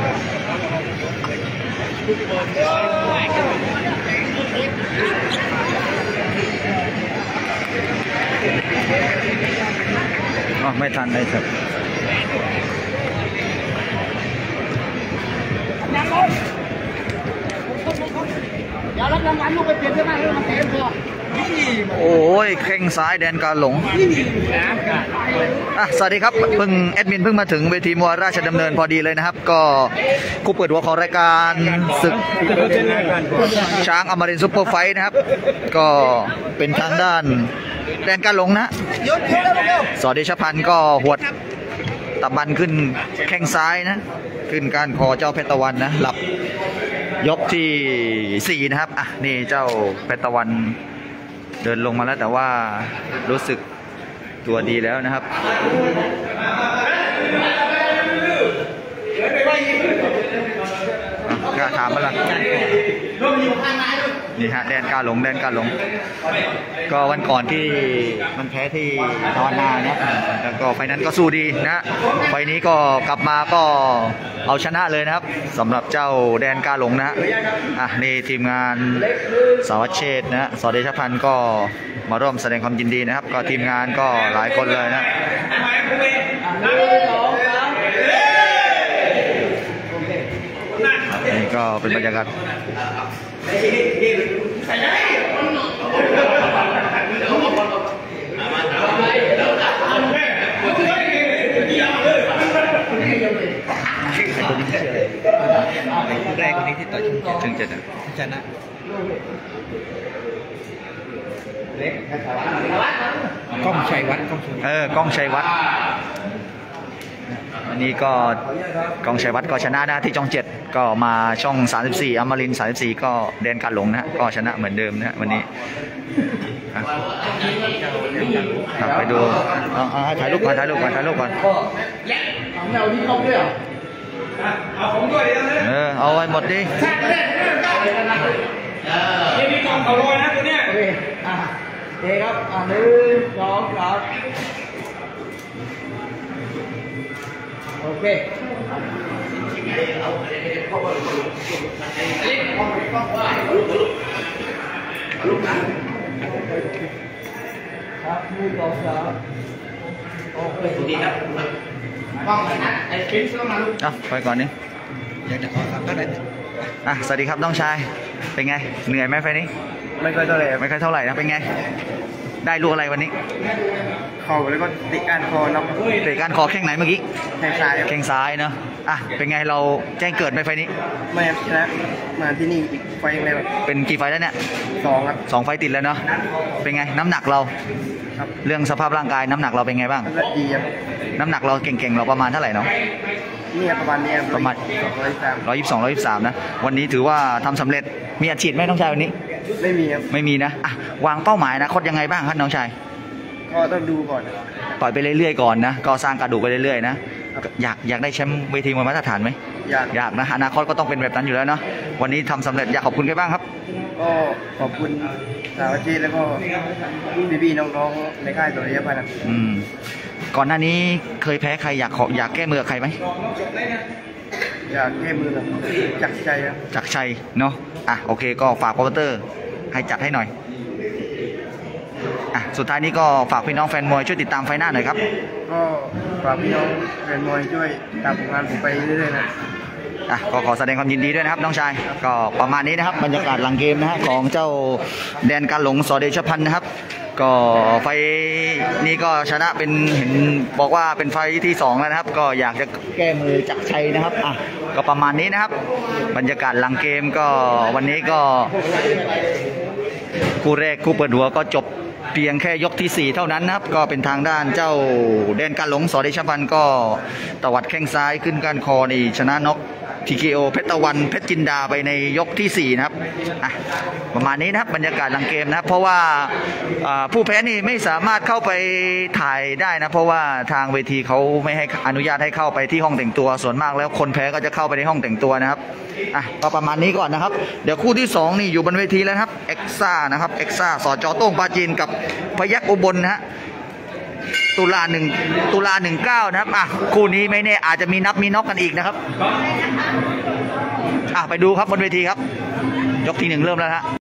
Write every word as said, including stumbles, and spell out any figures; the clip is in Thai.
อ๋อไม่ทันเลยครับเดี๋ยวรับรางวัลลูกไปเปลี่ยนเสื้อผ้าให้มันเต็มพอโอ้ยแข้งซ้ายแดนกาหลงอ่ะสวัสดีครับเพิ่งแอดมินเพิ่งมาถึงเวทีมวยราชดำเนินพอดีเลยนะครับก็คู่เปิดหัวของรายการศึกช้างอมรินทร์ซุปเปอร์ไฟท์นะครับก็เป็นทางด้านแดนกาหลงนะสอเดชพันธ์ก็หวดตะบันขึ้นแข้งซ้ายนะขึ้นก้านคอเจ้าเพชรตะวันนะหลับยกที่สี่นะครับอ่ะนี่เจ้าเพชรตะวันเดินลงมาแล้วแต่ว่ารู้สึกตัวดีแล้วนะครับกล้าถามมาละนี่ฮะแดนกาหลงแดนกาหลงก็วันก่อนที่มันแพ้ที่ตอนนาเนี่ยแล้วก็ไฟนั้นก็สู้ดีนะไฟนี้ก็กลับมาก็เอาชนะเลยนะครับสำหรับเจ้าแดนกาหลงนะฮะอ่ะนี่ทีมงานสวัสดิ์เชษฐ์นะสอเดชพันธ์ก็มาร่วมแสดงความยินดีนะครับก็ทีมงานก็หลายคนเลยนะนี่ก็เป็นบรรยากาศแรกคนนี้ที่ต่อยช่องเจ็ดช่องเจ็ดนะชนะก้องชัยวัฒน์เออก้องชัยวัฒน์อันนี้ก็กองชัยวัฒน์ก็ชนะนะที่ช่องเจ็ดก็มาช่องสามสิบสี่อมรินทร์สามสิบสี่ก็แดนกาหลงนะก็ชนะเหมือนเดิมนะวันนี้ไปดูถ่ายรูปก่อนถ่ายรูปก่อนถ่ายรูปก่อนเอาที่เขาด้วยเอาผมด้วยเออเอาไว้หมดดินี่มีกล่องเขาลอยนะตัวเนี้ยอ่ะเด็กครับอ่ะหนึ่งสองสามโอเคครับมือต่อสามโอเคดีครับป้องกันนะไอ้ฟินซ์เข้ามาลูกอ่ะไปก่อนนี่อยากจะขอครับก็ได้อ่ะสวัสดีครับน้องชายเป็นไงเหนื่อยไหมไฟนี้ไม่ค่อยเท่าไหร่ไม่ค่อยเท่าไหร่นะเป็นไงได้ลูกอะไรวันนี้เข่าแล้วก็ติดก้านคอน็อกติดก้านคอแข้งไหนเมื่อกี้แข้งซ้ายแข้งซ้ายเนาะอ่ะเป็นไงเราแจ้งเกิดไหมไฟนี้ไม่ชนะมาที่นี่อีกไฟยังไงแบบเป็นกี่ไฟแล้วเนี่ยสองครับสองไฟติดแล้วเนาะเป็นไงน้ำหนักเราครับเรื่องสภาพร่างกายน้ำหนักเราเป็นไงบ้างดีครับน้ำหนักเราเก่งๆเราประมาณเท่าไหร่เนาะนี่ประมาณนี้ประมาณร้อยยี่สิบสองร้อยยี่สิบสามนะวันนี้ถือว่าทำสำเร็จมีอัดฉีดไหมน้องชายวันนี้ไม่มีครับไม่มีนะอ่ะวางเป้าหมายนะคดยังไงบ้างครับน้องชายก็ต้องดูก่อนปล่อยไปเรื่อยๆก่อนนะก็สร้างกระดูกไปเรื่อยๆนะอยากอยากได้แชมป์เวทีมวยมาตรฐานไหมอยากอยากนะอนาคตก็ต้องเป็นแบบนั้นอยู่แล้วเนาะวันนี้ทำสำเร็จอยากขอบคุณใครบ้างครับก็ขอบคุณสาวจีแล้วก็พี่ๆน้องๆในค่ายตัวนี้ครับอืมก่อนหน้านี้เคยแพ้ใครอยากขออยากแก้มือใครไหมอยากแก้มือแบบจักรชัยครับจักรชัยเนาะอ่ะโอเคก็ฝากโปรโมเตอร์ให้จัดให้หน่อยอ่ะสุดท้ายนี้ก็ฝากพี่น้องแฟนมวยช่วยติดตามไฟหน้าหน่อยครับก็ฝากพี่น้องแฟนมวยช่วยตามผลงานผมไปเรื่อยๆนะอ่ะก็ขอแสดงความยินดีด้วยนะครับน้องชายก็ประมาณนี้นะครับบรรยากาศหลังเกมนะฮะของเจ้าแดนกาหลงสอเดชพันธ์นะครับก็ไฟนี้ก็ชนะเป็นเห็นบอกว่าเป็นไฟที่สองแล้วนะครับก็อยากจะแก้มือจักรชัยนะครับอ่ะก็ประมาณนี้นะครับบรรยากาศหลังเกมก็วันนี้ก็คู่แรกคู่เปิดหัวก็จบเพียงแค่ยกที่สี่เท่านั้นนะครับก็เป็นทางด้านเจ้าแดนกาหลงสอเดชพันธ์ก็ตวัดแข้งซ้ายขึ้นก้านคอนี่ชนะน็อกที เค โอ เพชรตะวันเพชรจินดาไปในยกที่สี่นะครับอ่ะประมาณนี้นะครับบรรยากาศหลังเกมนะครับเพราะว่าผู้แพ้นี่ไม่สามารถเข้าไปถ่ายได้นะเพราะว่าทางเวทีเขาไม่ให้อนุญาตให้เข้าไปที่ห้องแต่งตัวส่วนมากแล้วคนแพ้ก็จะเข้าไปในห้องแต่งตัวนะครับอ่ะก็ประมาณนี้ก่อนนะครับเดี๋ยวคู่ที่สองนี่อยู่บนเวทีแล้วครับเอ็กซ่านะครับเอ็กซ่าสจโต้งปาจีนกับพยัคฆ์อุบลนะฮะตุลาหนึ่งตุลาหนึ่งเก้านะครับอ่ะคู่นี้ไม่แน่อาจจะมีนับมีน็อกกันอีกนะครับอ่ะไปดูครับบนเวทีครับยกที่หนึ่งเริ่มแล้วฮะ